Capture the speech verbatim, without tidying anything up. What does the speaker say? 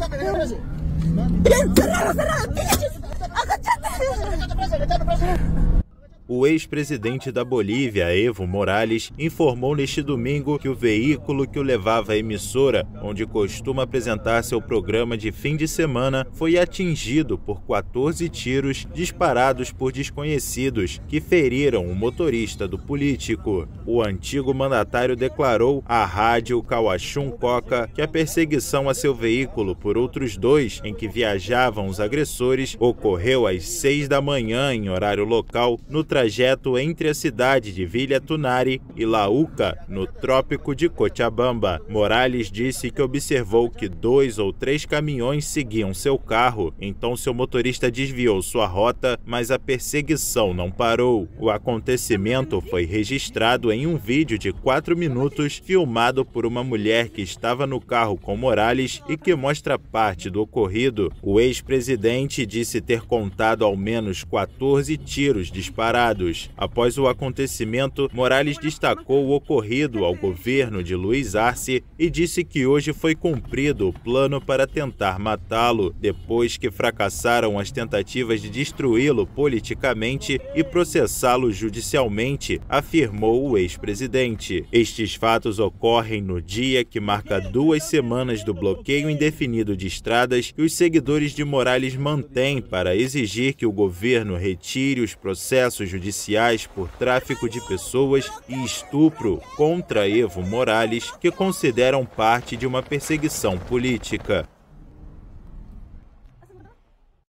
O ex-presidente da Bolívia, Evo Morales, informou neste domingo que o veículo que o levava à emissora, onde costuma apresentar seu programa de fim de semana, foi atingido por quatorze tiros disparados por desconhecidos que feriram o motorista do político. O antigo mandatário declarou à rádio Kaohsiung Coca que a perseguição a seu veículo por outros dois em que viajavam os agressores ocorreu às seis da manhã em horário local no trajeto entre a cidade de Villa Tunari e Lauca, no trópico de Cochabamba. Morales disse que observou que dois ou três caminhões seguiam seu carro, então seu motorista desviou sua rota, mas a perseguição não parou. O acontecimento foi registrado em um vídeo de quatro minutos filmado por uma mulher que estava no carro com Morales e que mostra parte do ocorrido. O ex-presidente disse ter contado ao menos quatorze tiros disparados. Após o acontecimento, Morales destacou o ocorrido ao governo de Luiz Arce e disse que hoje foi cumprido o plano para tentar matá-lo, depois que fracassaram as tentativas de destruí-lo politicamente e processá-lo judicialmente, afirmou o ex-presidente. Estes fatos ocorrem no dia que marca duas semanas do bloqueio indefinido de estradas que os seguidores de Morales mantêm para exigir que o governo retire os processos judiciais por tráfico de pessoas e estupro contra Evo Morales, que consideram parte de uma perseguição política.